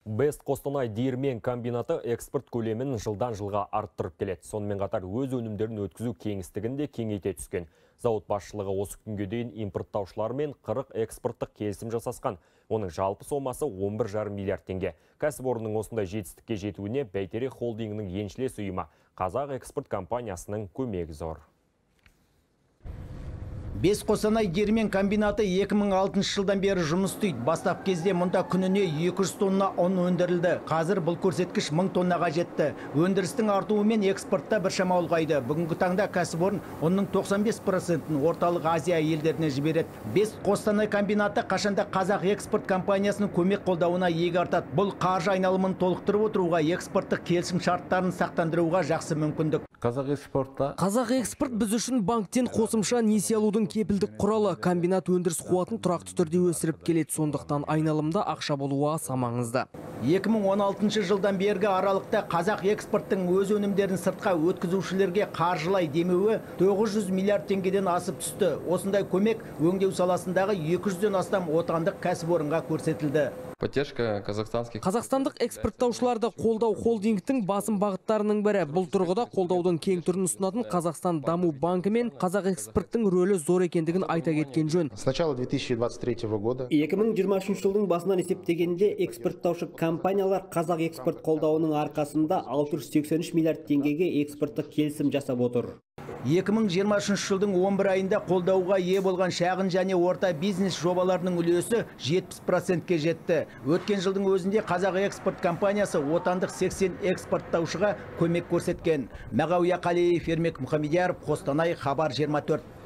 Бест Қостанай диірмен комбинаты экспорт көлемін жылдан жылға арттырып келеді. Сонымен қатар өз өнімдерін өткізу кеңістігін де кеңейте түскен. Зауыт басшылығы осы күнге дейін импорттаушылармен 40 экспорттық келісім жасасқан. Оның жалпы сомасы 11,5 миллиард теңге. Кәсіпорынның осындай жетістікке жетуіне Бәйтерек холдингінің еншілес ұйымы Қазақ экспорт компаниясының көмегі зор. Бест Қостанай диірмен комбинаты 2006 жылдан бері жұмыс істейді. Бастап кезде мұнда күніне 200 тонна ұн өндірілді. Қазір бұл көрсеткіш 1000 тоннаға жетті. Өндірістің артуымен экспортта біршама ұлғайды. Бүгінгі таңда кәсіпорын ұнның 95%-ін орталық Азия елдеріне жібереді. Бест Қостанай комбинаты қашанда Қазақ экспорт компаниясының көмек қолдауына иек артады. Бұл қаржы айналымын толықтырып отыруға, экспорттық келісім шарттарын сақтандыруға жақсы мүмкіндік. Қазақ экспорт біз үшін банктен қосымша несие алудың кепілдік құралы. Комбинат өндіріс қуатын тұрақты түрде өсіріп келеді, сондықтан айналымда ақша болуы аса маңызды. 2016 жылдан бергі аралықта Қазақ экспорттың өз өнімдерін сыртқа өткізушілерге қаржылай демеуі 900 миллиард теңгеден асып түсті. Осындай көмек өңдеу саласындағы 200-ден астам отандық кәсіпорынға көрсетілді. Қазақстандық экспорттаушыларды қолдау холдингтің басым бағыттарының бірі. Бұл тұрғыда қолдаудың кең түрін ұсынатын Қазақстан даму банкі мен Қазақ экспорттың рөлі зор екендігін айта кеткен жөн. С начала 2023 года 2023 жылдың басынан есептегенде экспорттаушы компаниялар Қазақ экспорт қолдауының арқасында 683 миллиард теңгеге экспорттық келісім жасап отыр. 2023 жылдың 11 айында қолдауға ие болған шағын және орта бизнес жобаларының үлесі 70%-ке жетті. Өткен жылдың өзінде Қазақ экспорт компаниясы отандық 80 экспорттаушыға көмек көрсеткен. Мағауия Қалиев, Ермек Мұхамедияров, Қостанай, Хабар 24.